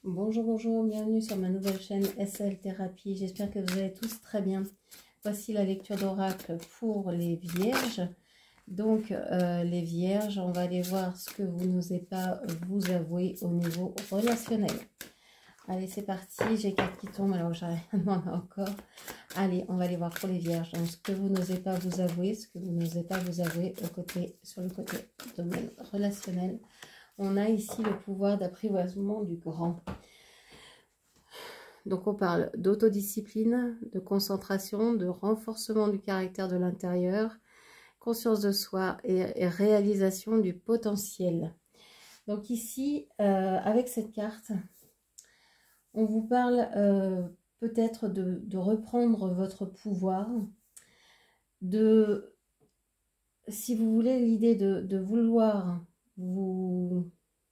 Bonjour, bonjour, bienvenue sur ma nouvelle chaîne SL Thérapie. J'espère que vous allez tous très bien. Voici la lecture d'oracle pour les vierges. Donc, les vierges, on va aller voir ce que vous n'osez pas vous avouer au niveau relationnel. Allez, c'est parti. J'ai 4 qui tombent, alors j'arrive à demander encore. Allez, on va aller voir pour les vierges. Donc, ce que vous n'osez pas vous avouer, ce que vous n'osez pas vous avouer sur le côté domaine relationnel. On a ici le pouvoir d'apprivoisement du grand. Donc on parle d'autodiscipline, de concentration, de renforcement du caractère de l'intérieur, conscience de soi et réalisation du potentiel. Donc ici, avec cette carte, on vous parle peut-être de reprendre votre pouvoir, si vous voulez, l'idée de vouloir vous...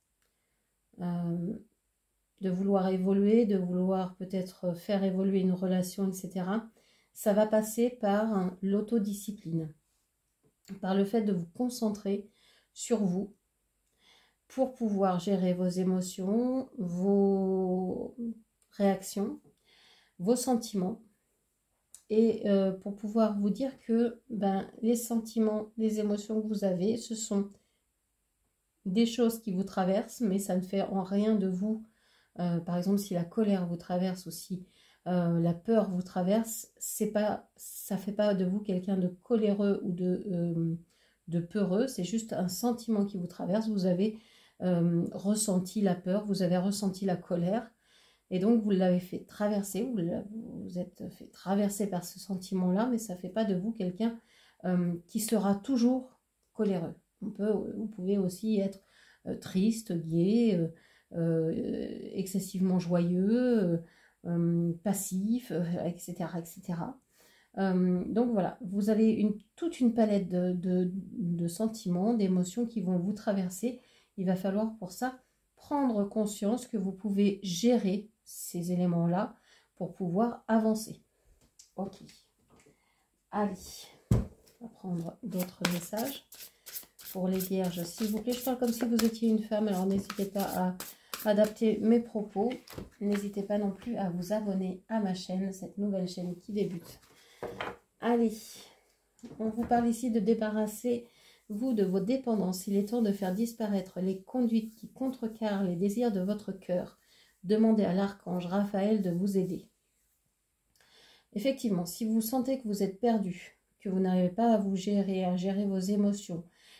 de vouloir évoluer, de vouloir peut-être faire évoluer une relation, etc. Ça va passer par l'autodiscipline, par le fait de vous concentrer sur vous pour pouvoir gérer vos émotions, vos réactions, vos sentiments et pour pouvoir vous dire que les sentiments, les émotions que vous avez, ce sont des choses qui vous traversent, mais ça ne fait en rien de vous. Par exemple, si la colère vous traverse ou si la peur vous traverse, ça ne fait pas de vous quelqu'un de coléreux ou de peureux, c'est juste un sentiment qui vous traverse. Vous avez ressenti la peur, vous avez ressenti la colère, et donc vous l'avez fait traverser, vous êtes fait traverser par ce sentiment-là, mais ça ne fait pas de vous quelqu'un qui sera toujours coléreux. Vous pouvez aussi être triste, gai, excessivement joyeux, passif, etc. etc. Donc voilà, vous avez toute une palette de sentiments, d'émotions qui vont vous traverser. Il va falloir pour ça prendre conscience que vous pouvez gérer ces éléments-là pour pouvoir avancer. Ok. Allez, on va prendre d'autres messages. Pour les vierges, s'il vous plaît, je parle comme si vous étiez une femme, alors n'hésitez pas à adapter mes propos. N'hésitez pas non plus à vous abonner à ma chaîne, cette nouvelle chaîne qui débute. Allez, on vous parle ici de débarrasser vous de vos dépendances. Il est temps de faire disparaître les conduites qui contrecarrent les désirs de votre cœur. Demandez à l'archange Raphaël de vous aider. Effectivement, si vous sentez que vous êtes perdu, que vous n'arrivez pas à vous gérer, à gérer vos émotions,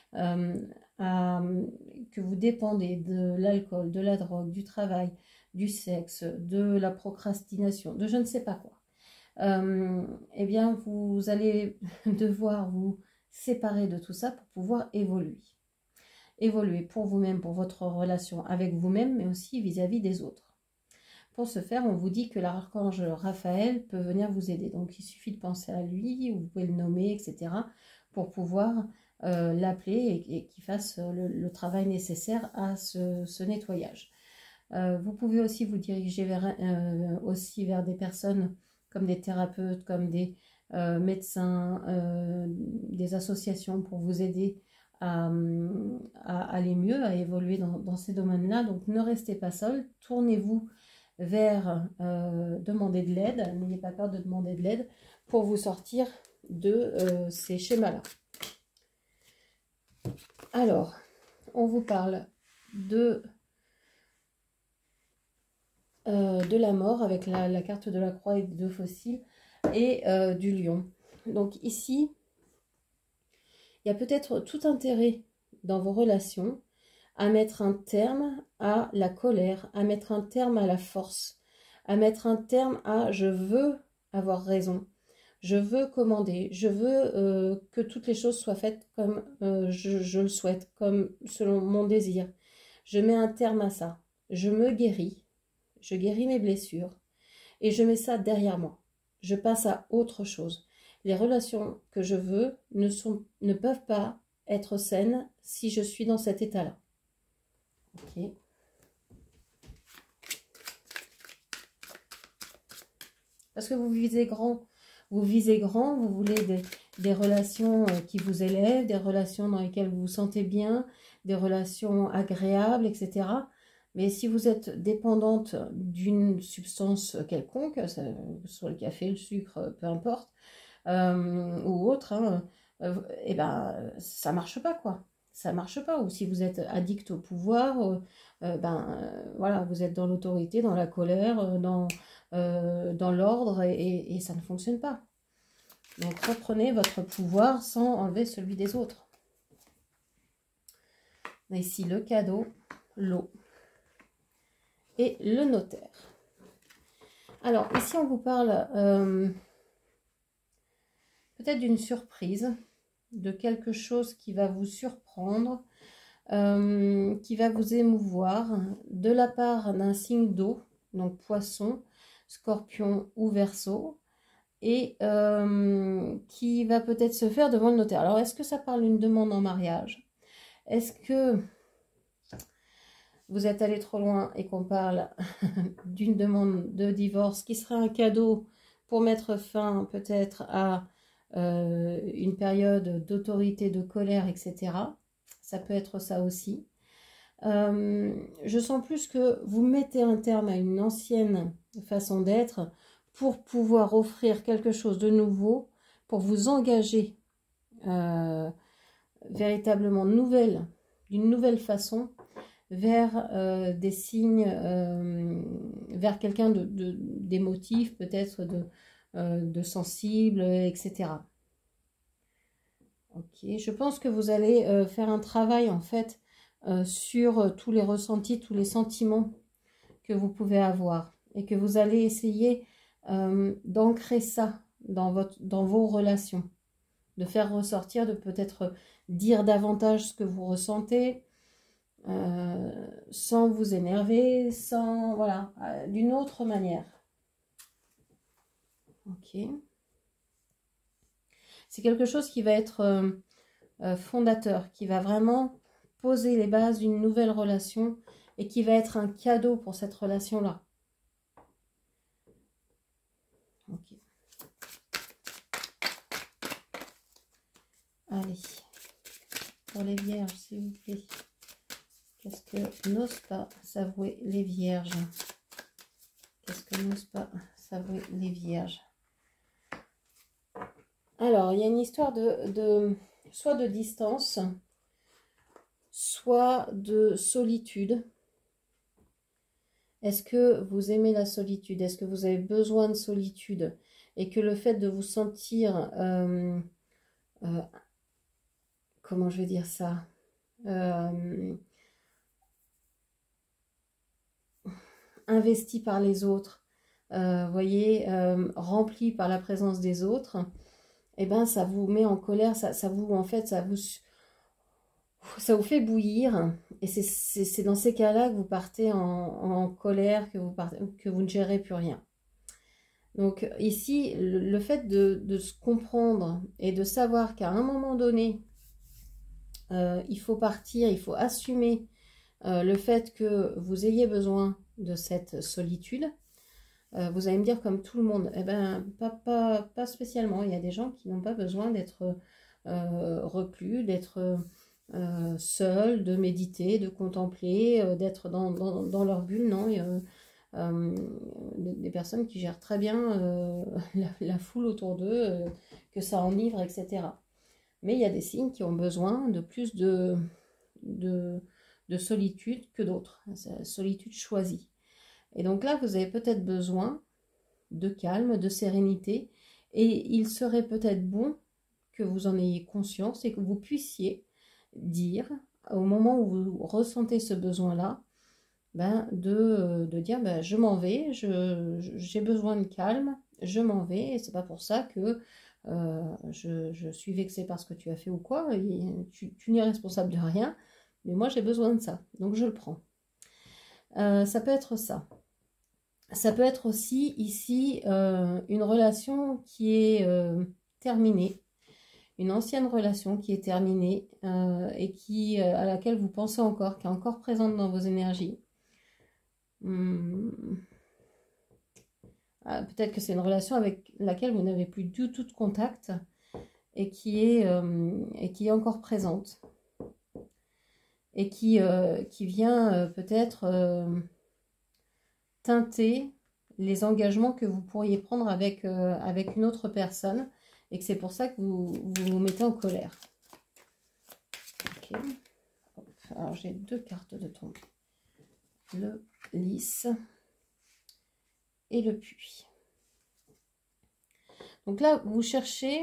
que vous dépendez de l'alcool, de la drogue, du travail, du sexe, de la procrastination, de je ne sais pas quoi, eh bien vous allez devoir vous séparer de tout ça pour pouvoir évoluer. Évoluer pour vous-même, pour votre relation avec vous-même, mais aussi vis-à-vis des autres. Pour ce faire, on vous dit que l'archange Raphaël peut venir vous aider. Donc il suffit de penser à lui, vous pouvez le nommer, etc. pour pouvoir l'appeler et qu'il fasse le travail nécessaire à ce nettoyage. Vous pouvez aussi vous diriger vers des personnes comme des thérapeutes, comme des médecins, des associations pour vous aider à aller mieux, à évoluer dans ces domaines-là. Donc ne restez pas seul, tournez-vous vers demander de l'aide, n'ayez pas peur de demander de l'aide pour vous sortir de ces schémas-là. Alors, on vous parle de la mort avec la carte de la croix et des 2 fossiles et du lion. Donc ici, il y a peut-être tout intérêt dans vos relations à mettre un terme à la colère, à mettre un terme à la force, à mettre un terme à « je veux avoir raison ». Je veux commander, je veux que toutes les choses soient faites comme je le souhaite, comme selon mon désir. Je mets un terme à ça. Je me guéris, je guéris mes blessures et je mets ça derrière moi. Je passe à autre chose. Les relations que je veux ne peuvent pas être saines si je suis dans cet état-là. Ok. Parce que vous visez grand. Vous visez grand, vous voulez des relations qui vous élèvent, des relations dans lesquelles vous vous sentez bien, des relations agréables, etc. Mais si vous êtes dépendante d'une substance quelconque, soit le café, le sucre, peu importe, ou autre, hein, et ben ça marche pas quoi. Ça marche pas. Ou si vous êtes addict au pouvoir, voilà, vous êtes dans l'autorité, dans la colère, dans l'ordre et ça ne fonctionne pas. Donc reprenez votre pouvoir sans enlever celui des autres. On a ici le cadeau, l'eau et le notaire. Alors ici on vous parle peut-être d'une surprise, de quelque chose qui va vous surprendre, qui va vous émouvoir de la part d'un signe d'eau, donc poisson, scorpion ou verseau, et qui va peut-être se faire devant le notaire. Alors, est-ce que ça parle d'une demande en mariage? Est-ce que vous êtes allé trop loin et qu'on parle d'une demande de divorce qui serait un cadeau pour mettre fin peut-être à une période d'autorité, de colère, etc. Ça peut être ça aussi. Je sens plus que vous mettez un terme à une ancienne façon d'être pour pouvoir offrir quelque chose de nouveau, pour vous engager véritablement d'une nouvelle façon vers des signes, vers quelqu'un d'émotif, peut-être de sensible, etc. Ok, je pense que vous allez faire un travail en fait sur tous les ressentis, tous les sentiments que vous pouvez avoir et que vous allez essayer d'ancrer ça dans vos relations, de faire ressortir, de peut-être dire davantage ce que vous ressentez sans vous énerver, voilà, d'une autre manière. Ok. C'est quelque chose qui va être fondateur, qui va vraiment poser les bases d'une nouvelle relation et qui va être un cadeau pour cette relation-là. Ok. Allez, pour les vierges, s'il vous plaît. Qu'est-ce que n'osent pas s'avouer les vierges? Qu'est-ce que n'osent pas s'avouer les vierges? Alors, il y a une histoire soit de distance, soit de solitude. Est-ce que vous aimez la solitude? Est-ce que vous avez besoin de solitude? Et que le fait de vous sentir, comment je vais dire ça, investi par les autres, voyez, rempli par la présence des autres, eh ben ça vous met en colère, ça vous fait bouillir, et c'est dans ces cas-là que vous partez en colère, que vous ne gérez plus rien. Donc ici, le fait de se comprendre et de savoir qu'à un moment donné, il faut partir, il faut assumer le fait que vous ayez besoin de cette solitude. Vous allez me dire comme tout le monde, eh ben pas spécialement. Il y a des gens qui n'ont pas besoin d'être reclus, d'être seuls, de méditer, de contempler, d'être dans leur bulle. Non, des personnes qui gèrent très bien la foule autour d'eux, que ça enivre, etc. Mais il y a des signes qui ont besoin de plus de solitude que d'autres, solitude choisie. Et donc là, vous avez peut-être besoin de calme, de sérénité, et il serait peut-être bon que vous en ayez conscience et que vous puissiez dire, au moment où vous ressentez ce besoin-là, de dire je m'en vais, j'ai besoin de calme, je m'en vais, et c'est pas pour ça que je suis vexée par ce que tu as fait ou quoi, et tu n'es responsable de rien, mais moi j'ai besoin de ça, donc je le prends. Ça peut être ça. Ça peut être aussi ici une relation qui est terminée, une ancienne relation qui est terminée et à laquelle vous pensez encore, qui est encore présente dans vos énergies. Peut-être que c'est une relation avec laquelle vous n'avez plus du tout de contact et qui est encore présente. et qui vient peut-être teinter les engagements que vous pourriez prendre avec une autre personne et que c'est pour ça que vous vous mettez en colère. Ok. Alors j'ai 2 cartes de tombe. Le lys et le puits. Donc là, vous cherchez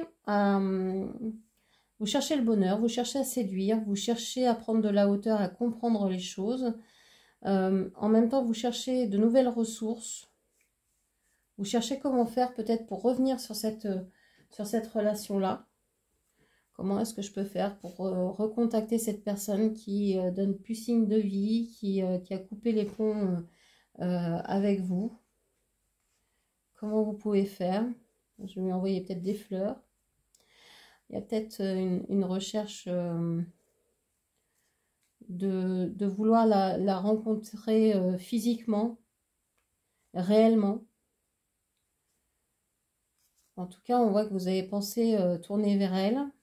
le bonheur, vous cherchez à séduire, vous cherchez à prendre de la hauteur, à comprendre les choses. En même temps, vous cherchez de nouvelles ressources. Vous cherchez comment faire peut-être pour revenir sur cette relation-là. Comment est-ce que je peux faire pour recontacter cette personne qui donne plus signe de vie, qui a coupé les ponts avec vous. Comment vous pouvez faire? Je vais lui envoyer peut-être des fleurs. Il y a peut-être une recherche de vouloir la rencontrer physiquement, réellement. En tout cas, on voit que vous avez pensé tourner vers elle. En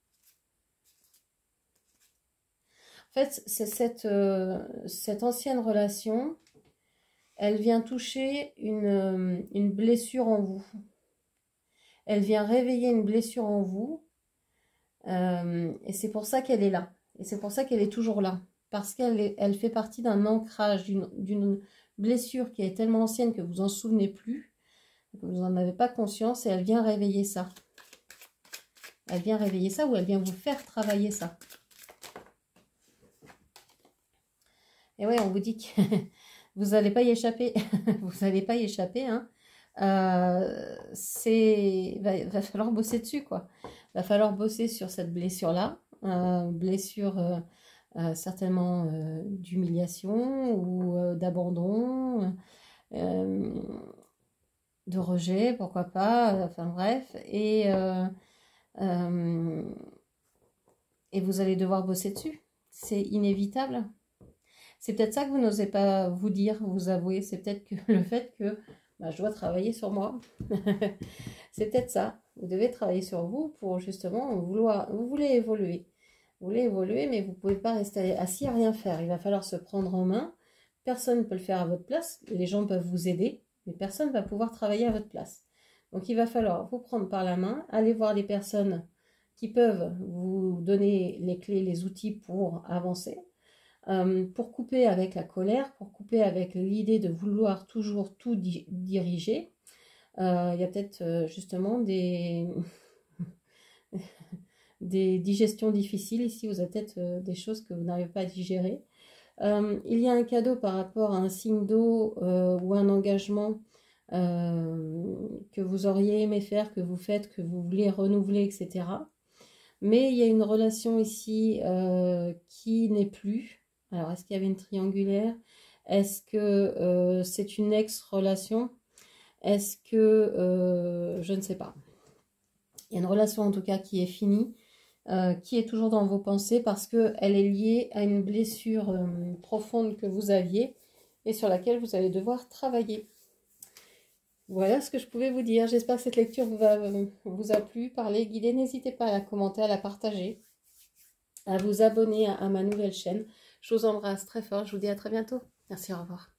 fait, c'est cette ancienne relation, elle vient toucher une blessure en vous. Elle vient réveiller une blessure en vous. Et c'est pour ça qu'elle est là. Et c'est pour ça qu'elle est toujours là. Parce qu'elle fait partie d'un ancrage, d'une blessure qui est tellement ancienne que vous n'en souvenez plus, que vous n'en avez pas conscience, et elle vient réveiller ça. Elle vient réveiller ça ou elle vient vous faire travailler ça. Et ouais, on vous dit que vous n'allez pas y échapper. Vous n'allez pas y échapper, hein. Va falloir bosser dessus, quoi. Va falloir bosser sur cette blessure-là. Blessure certainement d'humiliation ou d'abandon, de rejet, pourquoi pas, enfin bref. Et vous allez devoir bosser dessus. C'est inévitable. C'est peut-être ça que vous n'osez pas vous dire, vous avouer. C'est peut-être que le fait que je dois travailler sur moi. C'est peut-être ça. Vous devez travailler sur vous pour justement vous voulez évoluer. Vous voulez évoluer, mais vous ne pouvez pas rester assis à rien faire. Il va falloir se prendre en main. Personne ne peut le faire à votre place. Les gens peuvent vous aider, mais personne ne va pouvoir travailler à votre place. Donc il va falloir vous prendre par la main, aller voir les personnes qui peuvent vous donner les clés, les outils pour avancer. Pour couper avec la colère, pour couper avec l'idée de vouloir toujours tout diriger. Il y a peut-être justement des digestions difficiles ici, vous avez peut-être des choses que vous n'arrivez pas à digérer. Il y a un cadeau par rapport à un signe d'eau ou un engagement que vous auriez aimé faire, que vous faites, que vous voulez renouveler, etc. Mais il y a une relation ici qui n'est plus. Alors, est-ce qu'il y avait une triangulaire? Est-ce que c'est une ex-relation? Est-ce que... je ne sais pas. Il y a une relation en tout cas qui est finie, qui est toujours dans vos pensées parce qu'elle est liée à une blessure profonde que vous aviez et sur laquelle vous allez devoir travailler. Voilà ce que je pouvais vous dire. J'espère que cette lecture vous a plu, parlé, guidé. N'hésitez pas à la commenter, à la partager, à vous abonner à ma nouvelle chaîne. Je vous embrasse très fort. Je vous dis à très bientôt. Merci, au revoir.